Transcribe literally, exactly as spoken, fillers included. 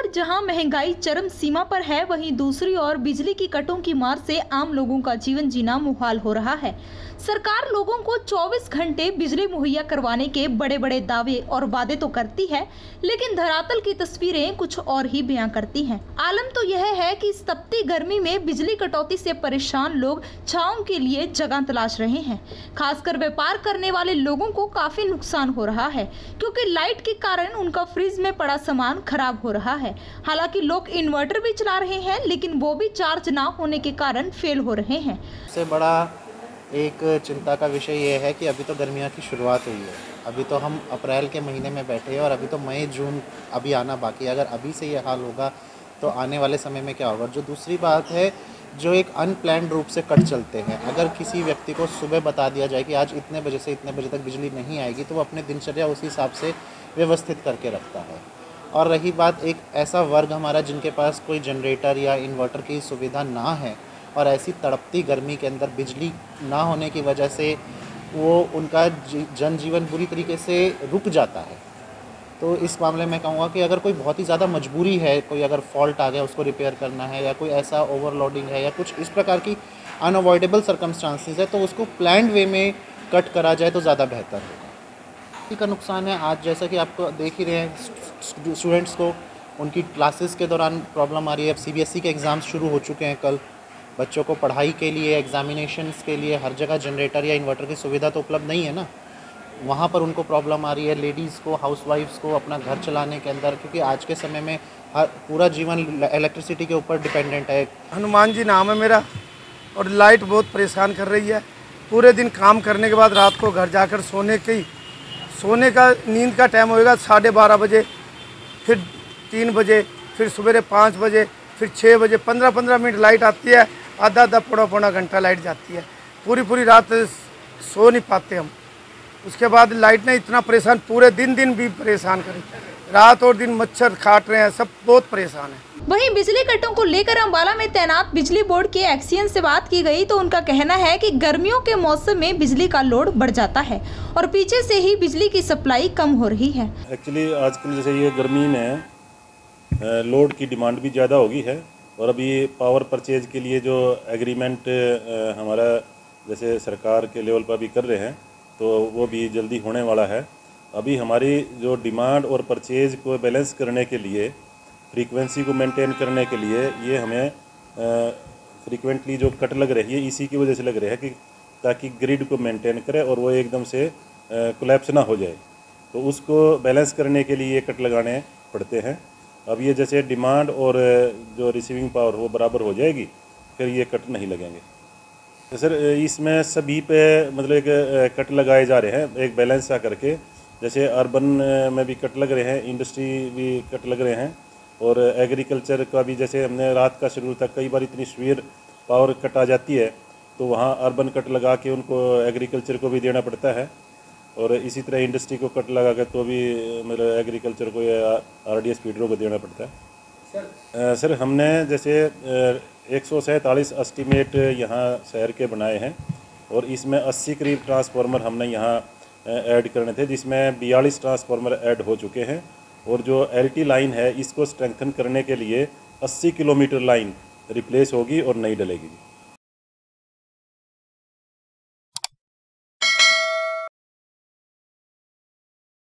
जहां महंगाई चरम सीमा पर है, वहीं दूसरी ओर बिजली की कटों की मार से आम लोगों का जीवन जीना मुहाल हो रहा है। सरकार लोगों को चौबीस घंटे बिजली मुहैया करवाने के बड़े बड़े दावे और वादे तो करती है, लेकिन धरातल की तस्वीरें कुछ और ही बयां करती हैं। आलम तो यह है कि इस तपती गर्मी में बिजली कटौती से परेशान लोग छांव के लिए जगह तलाश रहे हैं। खासकर व्यापार करने वाले लोगों को काफी नुकसान हो रहा है, क्योंकि लाइट के कारण उनका फ्रिज में पड़ा सामान खराब हो रहा है। हालांकि लोग इन्वर्टर भी चला रहे हैं, लेकिन वो भी चार्ज ना होने के कारण फेल हो रहे हैं। सबसे बड़ा एक चिंता का विषय ये है कि अभी तो गर्मियों की शुरुआत हुई है, अभी तो हम अप्रैल के महीने में बैठे हैं और अभी तो मई जून अभी आना बाकी है। अगर अभी से ये हाल होगा तो आने वाले समय में क्या होगा। जो दूसरी बात है, जो एक अनप्लान्ड रूप से कट चलते हैं, अगर किसी व्यक्ति को सुबह बता दिया जाए कि आज इतने बजे से इतने बजे तक बिजली नहीं आएगी, तो वो अपने दिनचर्या उसी हिसाब से व्यवस्थित करके रखता है। और रही बात एक ऐसा वर्ग हमारा जिनके पास कोई जनरेटर या इन्वर्टर की सुविधा ना है और ऐसी तड़पती गर्मी के अंदर बिजली ना होने की वजह से वो उनका जनजीवन बुरी तरीके से रुक जाता है। तो इस मामले में कहूँगा कि अगर कोई बहुत ही ज़्यादा मजबूरी है, कोई अगर फॉल्ट आ गया उसको रिपेयर करना है, या कोई ऐसा ओवरलोडिंग है या कुछ इस प्रकार की अनअवॉइडेबल सर्कमस्टांसेस है, तो उसको प्लान्ड वे में कट करा जाए तो ज़्यादा बेहतर होगा। का नुकसान है आज, जैसा कि आपको देख ही रहे हैं, स्टूडेंट्स को उनकी क्लासेस के दौरान प्रॉब्लम आ रही है। अब सीबीएसई के एग्ज़ाम्स शुरू हो चुके हैं कल। बच्चों को पढ़ाई के लिए, एग्जामिनेशंस के लिए हर जगह जनरेटर या इन्वर्टर की सुविधा तो उपलब्ध नहीं है ना, वहाँ पर उनको प्रॉब्लम आ रही है। लेडीज़ को, हाउसवाइफ्स को अपना घर चलाने के अंदर, क्योंकि आज के समय में हर पूरा जीवन इलेक्ट्रिसिटी के ऊपर डिपेंडेंट है। हनुमान जी नाम है मेरा, और लाइट बहुत परेशान कर रही है। पूरे दिन काम करने के बाद रात को घर जाकर सोने की सोने का नींद का टाइम होएगा साढ़े बारह बजे, फिर तीन बजे, फिर सवेरे पाँच बजे, फिर छः बजे। पंद्रह पंद्रह मिनट लाइट आती है, आधा आधा पौना पौना घंटा लाइट जाती है। पूरी पूरी रात सो नहीं पाते हम। उसके बाद लाइट ने इतना परेशान, पूरे दिन दिन भी परेशान करी, रात और दिन मच्छर काट रहे हैं, सब बहुत परेशान है। वहीं बिजली कटों को लेकर अम्बाला में तैनात बिजली बोर्ड के एक्सियन से बात की गई तो उनका कहना है कि गर्मियों के मौसम में बिजली का लोड बढ़ जाता है और पीछे से ही बिजली की सप्लाई कम हो रही है। एक्चुअली आजकल जैसे ये गर्मी में लोड की डिमांड भी ज़्यादा होगी है, और अभी पावर परचेज के लिए जो एग्रीमेंट हमारा जैसे सरकार के लेवल पर भी कर रहे हैं, तो वो भी जल्दी होने वाला है। अभी हमारी जो डिमांड और परचेज को बैलेंस करने के लिए, फ्रीक्वेंसी को मेंटेन करने के लिए, ये हमें फ्रीक्वेंटली जो कट लग रही है इसी की वजह से लग रहा है कि ताकि ग्रिड को मेंटेन करे और वो एकदम से कोलैप्स ना हो जाए। तो उसको बैलेंस करने के लिए ये कट लगाने पड़ते हैं। अब ये जैसे डिमांड और जो रिसीविंग पावर वो बराबर हो जाएगी, फिर ये कट नहीं लगेंगे। तो सर इसमें सभी पे मतलब एक कट लगाए जा रहे हैं एक बैलेंस सा करके। जैसे अर्बन में भी कट लग रहे हैं, इंडस्ट्री भी कट लग रहे हैं, और एग्रीकल्चर का भी जैसे हमने रात का शेड्यूल था, कई बार इतनी सीवियर पावर कट आ जाती है तो वहाँ अर्बन कट लगा के उनको एग्रीकल्चर को भी देना पड़ता है, और इसी तरह इंडस्ट्री को कट लगा के तो भी मतलब एग्रीकल्चर को या आर डी एस फीडरों को देना पड़ता है। सर, सर हमने जैसे एक सौ सैंतालीस एस्टीमेट यहाँ शहर के बनाए हैं, और इसमें अस्सी करीब ट्रांसफार्मर हमने यहाँ ऐड करने थे, जिसमें बयालीस ट्रांसफार्मर ऐड हो चुके हैं। और जो एलटी लाइन है इसको स्ट्रेंथन करने के लिए अस्सी किलोमीटर लाइन रिप्लेस होगी और नई डलेगी।